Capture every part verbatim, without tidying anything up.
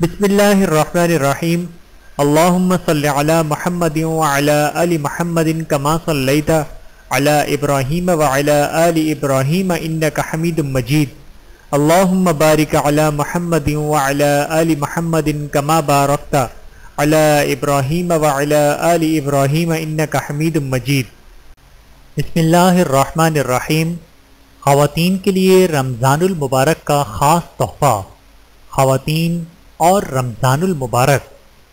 بسم اللہ الرحمن الرحیم اللہم صلی علی محمد وعلی آل محمد کما صلیت علی ابراہیم وعلی آل ابراہیم انک حمید مجید اللہم بارک علی محمد وعلی آل محمد کما بارکت علی ابراہیم وعلی آل ابراہیم انک حمید مجید۔ بسم اللہ الرحمن الرحیم۔ خواتین کے لیے رمضان المبارک کا خاص تحفہ، خواتین اور رمضان المبارک۔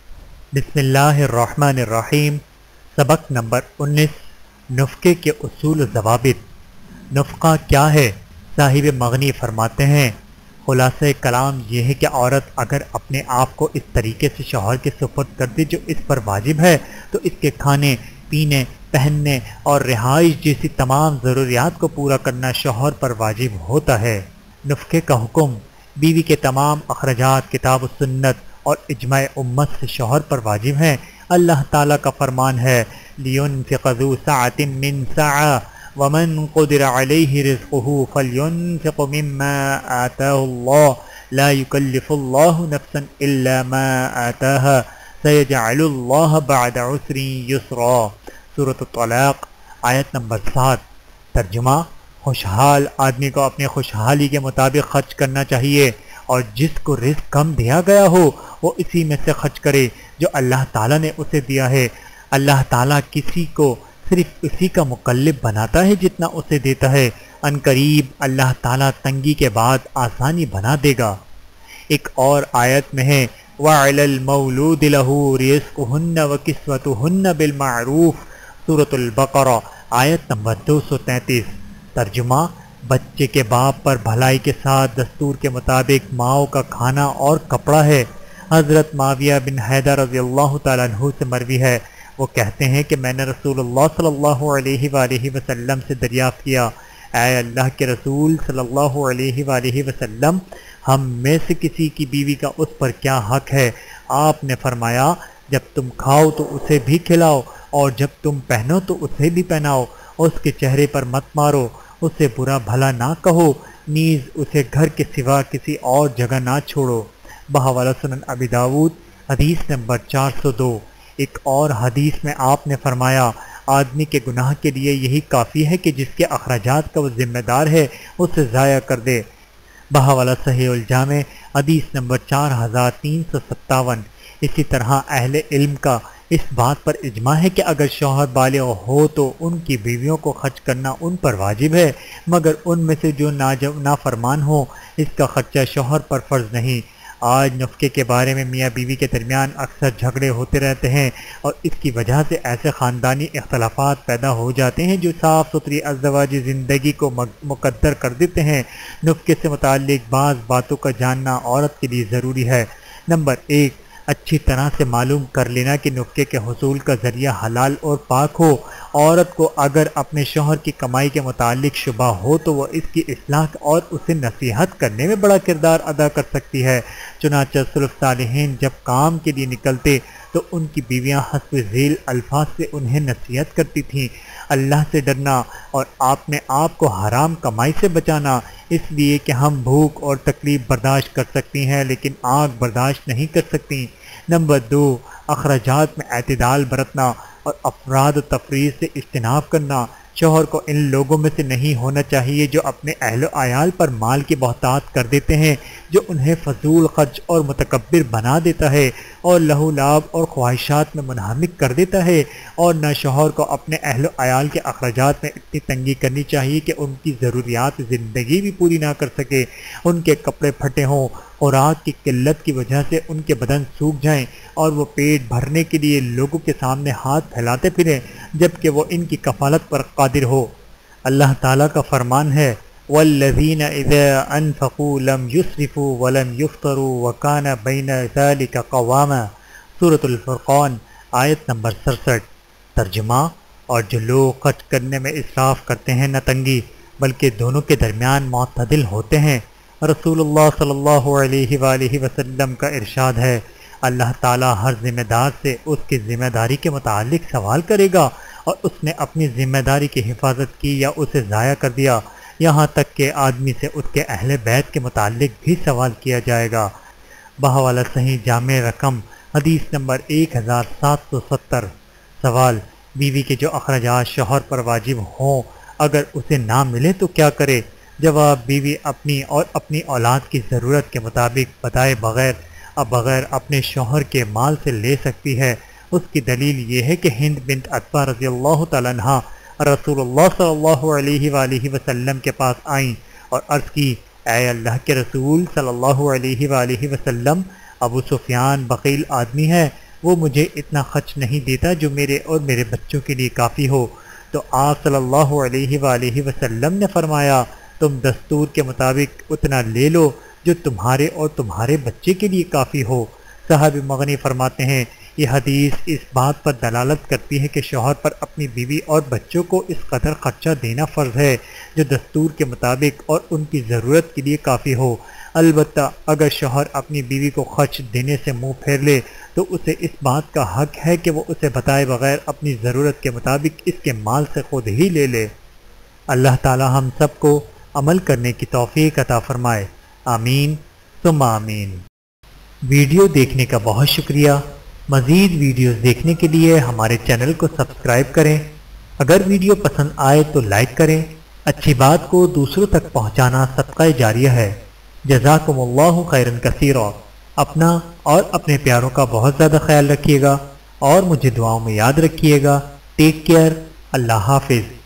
بسم اللہ الرحمن الرحیم۔ سبق نمبر انیس، نفقے کے اصول و ضوابط۔ نفقہ کیا ہے؟ صاحب مغنی فرماتے ہیں خلاصہ کلام یہ ہے کہ عورت اگر اپنے آپ کو اس طریقے سے شوہر کے سپرد کر دے جو اس پر واجب ہے تو اس کے کھانے پینے پہننے اور رہائش جیسی تمام ضروریات کو پورا کرنا شوہر پر واجب ہوتا ہے۔ نفقے کا حکم بیوی کے تمام اخراجات کتاب و سنت اور اجماع امت سے شوہر پر واجب ہیں۔ اللہ تعالیٰ کا فرمان ہے لِيُنْفِقَ ذُو سَعَةٍ مِّن سَعَةٍ وَمَنْ قُدِرَ عَلَيْهِ رِزْقُهُ فَلْيُنْفِقْ مِمَّا آتَاهُ اللَّهُ لَا يُكَلِّفُ اللَّهُ نَفْسًا إِلَّا مَا آتَاهَا سَيَجْعَلُ اللَّهُ بَعْدَ عُسْرٍ يُسْرًا۔ سورۃ الطلاق آیت نمبر سات۔ ترجمہ: خوشحال آدمی کو اپنی خوشحالی کے مطابق خرچ کرنا چاہیے اور جس کو رزق کم دیا گیا ہو وہ اسی میں سے خرچ کرے جو اللہ تعالیٰ نے اسے دیا ہے۔ اللہ تعالیٰ کسی کو صرف اسی کا مکلف بناتا ہے جتنا اسے دیتا ہے۔ ان قریب اللہ تعالیٰ تنگی کے بعد آسانی بنا دے گا۔ ایک اور آیت میں ہے وَعَلَى الْمَوْلُودِ لَهُ رِزْقُهُنَّ وَكِسْوَتُهُنَّ بِالْمَعْرُوفِ سورۃ البقرہ آیت نمبر دو سو تینتیس۔ ترجمہ: بچے کے باپ پر بھلائی کے ساتھ دستور کے مطابق ماؤں کا کھانا اور کپڑا ہے۔ حضرت معاویہ بن حیدر رضی اللہ تعالیٰ عنہ سے مروی ہے، وہ کہتے ہیں کہ میں نے رسول اللہ صلی اللہ علیہ وآلہ وسلم سے دریافت کیا، اے اللہ کے رسول صلی اللہ علیہ وآلہ وسلم، ہم میں سے کسی کی بیوی کا اس پر کیا حق ہے؟ آپ نے فرمایا جب تم کھاؤ تو اسے بھی کھلاؤ اور جب تم پہنو تو اسے بھی پہناؤ، اس کے چہرے پر مت مارو، اسے برا بھلا نہ کہو، نیز اسے گھر کے سوا کسی اور جگہ نہ چھوڑو۔ بحوالہ سنن ابی داود حدیث نمبر چار سو دو۔ ایک اور حدیث میں آپ نے فرمایا آدمی کے گناہ کے لیے یہی کافی ہے کہ جس کے اخراجات کا وہ ذمہ دار ہے اسے ضائع کر دے۔ بحوالہ صحیح الجامع حدیث نمبر چار ہزار تین سو ستاون۔ اسی طرح اہل علم کا اس بات پر اجماع ہے کہ اگر شوہر بالغ ہو تو ان کی بیویوں کو خرچ کرنا ان پر واجب ہے، مگر ان میں سے جو نافرمان ہو اس کا خرچہ شوہر پر فرض نہیں۔ آج نفقے کے بارے میں میاں بیوی کے درمیان اکثر جھگڑے ہوتے رہتے ہیں اور اس کی وجہ سے ایسے خاندانی اختلافات پیدا ہو جاتے ہیں جو صاف ستھری ازدواجی زندگی کو مقدر کر دیتے ہیں۔ نفقے سے متعلق بعض باتوں کا جاننا عورت کے لیے ضروری ہے۔ نمبر ایک، اچھی طرح سے معلوم کر لینا کہ نفقے کے حصول کا ذریعہ حلال اور پاک ہو۔ عورت کو اگر اپنے شوہر کی کمائی کے متعلق شبہ ہو تو وہ اس کی اصلاح اور اسے نصیحت کرنے میں بڑا کردار ادا کر سکتی ہے۔ چنانچہ سلف صالحین جب کام کے لیے نکلتے تو ان کی بیویاں حسب ذیل الفاظ سے انہیں نصیحت کرتی تھیں۔ اللہ سے ڈرنا اور اپنے آپ کو حرام کمائی سے بچانا، اس لیے کہ ہم بھوک اور تکلیف برداشت کر سکتی ہیں لیکن آگ برداشت نہیں کر سکتی۔ نمبر دو، اخراجات میں اعتدال برتنا اور افراد و تفریط سے اجتناب کرنا۔ شوہر کو ان لوگوں میں سے نہیں ہونا چاہیے جو اپنے اہل و عیال پر مال کی بہتات کر دیتے ہیں، جو انہیں فضول خرچ اور متکبر بنا دیتا ہے اور لہو لعب اور خواہشات میں منہمک کر دیتا ہے، اور نہ شوہر کو اپنے اہل و عیال کے اخراجات میں اتنی تنگی کرنی چاہیے کہ ان کی ضروریات زندگی بھی پوری نہ کر سکے، ان کے کپڑے پھٹے ہوں، خوراک کی قلت کی وجہ سے ان کے بدن سوکھ جائیں اور وہ پیٹ بھرنے کے لیے لوگوں کے سامنے ہاتھ پھیلاتے پھریں جبکہ وہ ان کی کفالت پر قادر ہو۔ اللہ تعالیٰ کا فرمان ہے وَالَّذِينَ إِذَا أَنفَقُوا لَمْ يُسْرِفُوا وَلَمْ يُفْتَرُوا وَكَانَ بَيْنَ ذَلِكَ قَوَامًا سورۃ الفرقان آیت نمبر سڑسٹھ۔ ترجمہ: اور جو لوگ خرچ کرنے میں اسراف کرتے ہیں نہ تنگی بلکہ دونوں کے درمیان معتدل ہوتے ہیں۔ رسول اللہ صلی اللہ علیہ وآلہ وسلم کا ارشاد ہے اللہ تعالیٰ ہر ذمہ دار سے اس کی ذمہ داری کے متعلق سوال کرے گا اور اس نے اپنی ذمہ داری کی حفاظت کی یا اسے ضائع کر دیا، یہاں تک کہ آدمی سے اس کے اہل بیت کے متعلق بھی سوال کیا جائے گا۔ بحوالہ صحیح جامع رقم حدیث نمبر ایک ہزار سات سو ستر۔ سوال: بیوی کے جو اخراجات شوہر پر واجب ہوں اگر اسے نہ ملے تو کیا کرے؟ جواب: بیوی اپنی اور اپنی اولاد کی ضرورت کے مطابق بتائے بغیر اب بغیر اپنے شوہر کے مال سے لے سکتی ہے۔ اس کی دلیل یہ ہے کہ ہند بنت عتبہ رضی اللہ تعالیٰ عنہ رسول اللہ صلی اللہ علیہ وآلہ وسلم کے پاس آئیں اور عرض کی: اے اللہ کے رسول صلی اللہ علیہ وآلہ وسلم، ابو سفیان بخیل آدمی ہے، وہ مجھے اتنا خرچ نہیں دیتا جو میرے اور میرے بچوں کے لیے کافی ہو۔ تو آپ صلی اللہ علیہ وآلہ وسلم نے فرمایا: تم دستور کے مطابق اتنا لے لو جو تمہارے اور تمہارے بچے کے لیے کافی ہو۔ صحابی مغنی فرماتے ہیں یہ حدیث اس بات پر دلالت کرتی ہے کہ شوہر پر اپنی بیوی اور بچوں کو اس قدر خرچہ دینا فرض ہے جو دستور کے مطابق اور ان کی ضرورت کے لیے کافی ہو۔ البتہ اگر شوہر اپنی بیوی کو خرچ دینے سے منہ پھیر لے تو اسے اس بات کا حق ہے کہ وہ اسے بتائے بغیر اپنی ضرورت کے مطابق اس کے مال سے خود ہی لے لے۔ اللہ تعالی ہم سب کو عمل کرنے کی توفیق عطا فرمائے، آمین ثم آمین۔ ویڈیو دیکھنے کا بہت شکریہ۔ مزید ویڈیوز دیکھنے کے لیے ہمارے چینل کو سبسکرائب کریں۔ اگر ویڈیو پسند آئے تو لائک کریں۔ اچھی بات کو دوسروں تک پہنچانا صدقہ جاریہ ہے۔ جزاکم اللہ خیرا کثیرا۔ اپنا اور اپنے پیاروں کا بہت زیادہ خیال رکھیے گا اور مجھے دعاؤں میں یاد رکھیے گا۔ Take care. اللہ حافظ۔